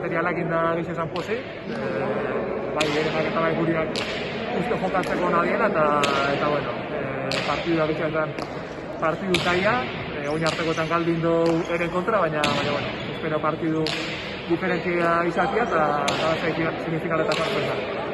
materialak inda gizu esan posi, bai berenak eta bai guriak uste jokatzeko nadiela, eta bueno, partidua bitxetan partidu zaila, oin hartekoetan galdin du eren kontra, baina bueno, espero partidu diferentzia izatea eta signifikaletak hartu.